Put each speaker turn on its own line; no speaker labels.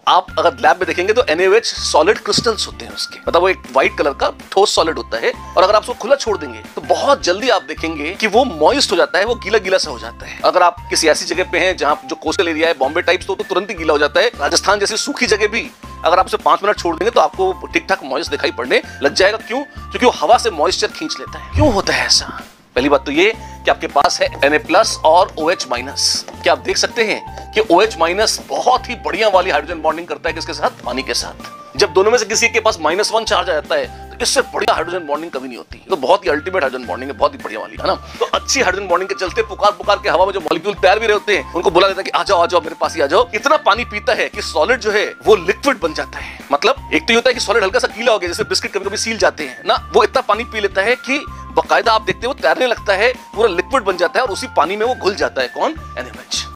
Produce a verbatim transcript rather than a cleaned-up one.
आप अगर लैब में देखेंगे तो N A O H solid crystals होते हैं उसके, मतलब वो एक व्हाइट कलर का ठोस सॉलिड होता है। और अगर आप उसको खुला छोड़ देंगे तो बहुत जल्दी आप देखेंगे कि वो मॉइस्ट हो जाता है, वो गीला गीला सा हो जाता है। अगर आप किसी ऐसी जगह पे हैं जहां जो कोस्टल एरिया है, बॉम्बे टाइप्स, तो, तो तुरंत ही गीला हो जाता है। राजस्थान जैसी सूखी जगह भी अगर आप उसे पांच मिनट छोड़ देंगे तो आपको ठीक ठाक मॉइस्ट दिखाई पड़ने लग जाएगा। क्यों? क्योंकि वो हवा से मॉइस्चर खींच लेता है। क्यों होता है ऐसा? पहली बात तो ये कि आपके पास है एन ए प्लस और ओ एच माइनस। क्या आप देख सकते हैं कि ओ एच माइनस बहुत ही बढ़िया वाली हाइड्रोजन बॉन्डिंग करता है किसके साथ? पानी के साथ। जब दोनों में से किसी के पास माइनस वन चार्ज आ जाता है तो इससे बढ़िया हाइड्रोजन बॉन्डिंग कभी नहीं होती। तो बहुत ही अल्टीमेट हाइड्रोजन बॉन्डिंग है, बहुत ही बढ़िया वाली, है ना। तो अच्छी हाइड्रोजन बॉन्डिंग के चलते पुकार पुकार के हवा में जो मॉलिक्यूल तैर भी रहे होते हैं उनको बुला लेता है कि आ जाओ आ जाओ मेरे पास ही आ जाओ। इतना पानी पीता है कि सॉलिड जो है वो लिक्विड बन जाता है। मतलब एक तो ये होता है कि सॉलिड हल्का सा गीला हो गया, जैसे बिस्किट कभी कभी सील जाते हैं ना, वो इतना पानी पी लेता है कि बाकायदा आप देखते हो तैरने लगता है, पूरा लिक्विड बन जाता है और उसी पानी में वो घुल जाता है। कौन? N A O H.